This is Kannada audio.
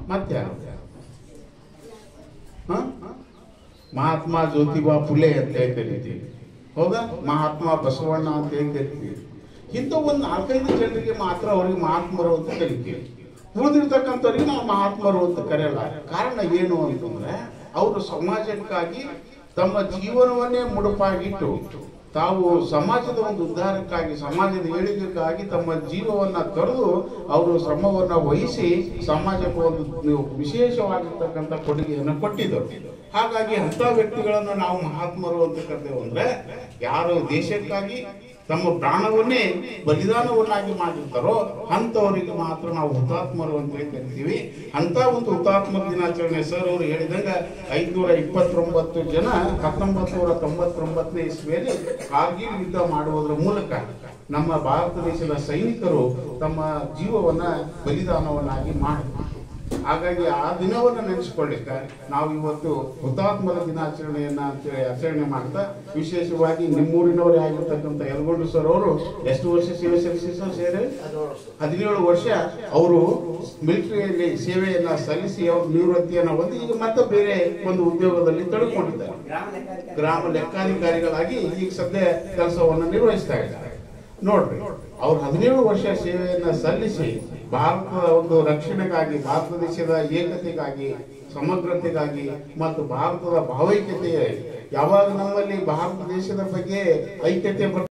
ಮತ್ತೆ ಮಹಾತ್ಮ ಜ್ಯೋತಿಬಾ ಫುಲೆ ಅಂತ ಹೇಳಿ ಕರಿತೀವಿ, ಹೌದಾ? ಮಹಾತ್ಮ ಬಸವಣ್ಣ ಅಂತ ಹೇಳಿ ಕರಿತೀವಿ. ಇಂಥ ಒಂದು 4-5 ಜನರಿಗೆ ಮಾತ್ರ ಅವರಿಗೆ ಮಹಾತ್ಮರು ಅಂತ ಕರಿತೀವಿ. ಉಳಿದಿರ್ತಕ್ಕಂಥವ್ರಿಗೆ ನಾವು ಮಹಾತ್ಮರು ಅಂತ ಕರೆಯಲ್ಲ. ಕಾರಣ ಏನು ಅಂತಂದ್ರೆ, ಅವರು ಸಮಾಜಕ್ಕಾಗಿ ತಮ್ಮ ಜೀವನವನ್ನೇ ಮುಡುಪಾಗಿಟ್ಟು ತಾವು ಸಮಾಜದ ಒಂದು ಉದ್ಧಾರಕ್ಕಾಗಿ, ಸಮಾಜದ ಏಳಿಗೆಗಾಗಿ ತಮ್ಮ ಜೀವವನ್ನ ತೊರೆದು ಅವರು ಶ್ರಮವನ್ನ ವಹಿಸಿ ಸಮಾಜಕ್ಕೆ ಒಂದು ವಿಶೇಷವಾಗಿರ್ತಕ್ಕಂಥ ಕೊಡುಗೆಯನ್ನು ಕೊಟ್ಟಿದ್ದರು. ಹಾಗಾಗಿ ಅಂಥ ವ್ಯಕ್ತಿಗಳನ್ನು ನಾವು ಮಹಾತ್ಮರು ಅಂತ ಕರೆದೇವು. ಅಂದ್ರೆ ಯಾರು ದೇಶಕ್ಕಾಗಿ ತಮ್ಮ ಪ್ರಾಣವನ್ನೇ ಬಲಿದಾನವನ್ನಾಗಿ ಮಾಡಿರ್ತಾರೋ ಅಂಥವರಿಗೆ ಮಾತ್ರ ನಾವು ಹುತಾತ್ಮರು ಅಂತ ಹೇಳಿ ಕರಿತೀವಿ. ಅಂತ ಒಂದು ಹುತಾತ್ಮ ದಿನಾಚರಣೆ ಸರ್ ಅವರು ಹೇಳಿದಂಗ 529 ಜನ 1999ನೇ ಇಸ್ವಿಯಲ್ಲಿ ಕಾರ್ಗಿಲ್ ಯುದ್ಧ ಮಾಡುವುದರ ಮೂಲಕ ನಮ್ಮ ಭಾರತ ದೇಶದ ಸೈನಿಕರು ತಮ್ಮ ಜೀವವನ್ನ ಬಲಿದಾನವನ್ನಾಗಿ ಮಾಡಿದ್ರು. ಹಾಗಾಗಿ ಆ ದಿನವನ್ನು ನೆನೆಸ್ಕೊಳ್ಳಿಕ್ಕೆ ನಾವು ಇವತ್ತು ಹುತಾತ್ಮರ ದಿನಾಚರಣೆಯನ್ನ ಅಂತೇಳಿ ಆಚರಣೆ ಮಾಡ್ತಾ, ವಿಶೇಷವಾಗಿ ನಿಮ್ಮೂರಿನವರೇ ಆಗಿರ್ತಕ್ಕಂಥ ಯಲಗೋಡು ಸರ್ ಅವರು ಎಷ್ಟು ವರ್ಷ ಸೇವೆ ಸಲ್ಲಿಸಿ ಸರ್? 17 ವರ್ಷ ಅವರು ಮಿಲಿಟರಿಯಲ್ಲಿ ಸೇವೆಯನ್ನ ಸಲ್ಲಿಸಿ ಅವರು ನಿವೃತ್ತಿಯನ್ನು ಹೊಂದಿ ಈಗ ಮತ್ತೆ ಬೇರೆ ಒಂದು ಉದ್ಯೋಗದಲ್ಲಿ ತೊಡಗಿಕೊಂಡಿದ್ದಾರೆ. ಗ್ರಾಮ ಲೆಕ್ಕಾಧಿಕಾರಿಗಳಾಗಿ ಈಗ ಸದ್ಯ ಕೆಲಸವನ್ನು ನಿರ್ವಹಿಸ್ತಾ ಇದ್ದಾರೆ. ನೋಡ್ರಿ, ಅವ್ರು 17 ವರ್ಷ ಸೇವೆಯನ್ನ ಸಲ್ಲಿಸಿ ಭಾರತದ ಒಂದು ರಕ್ಷಣೆಗಾಗಿ, ಭಾರತ ದೇಶದ ಏಕತೆಗಾಗಿ, ಸಮಗ್ರತೆಗಾಗಿ ಮತ್ತು ಭಾರತದ ಭಾವೈಕ್ಯತೆ, ಯಾವಾಗ ನಮ್ಮಲ್ಲಿ ಭಾರತ ದೇಶದ ಬಗ್ಗೆ ಐಕ್ಯತೆ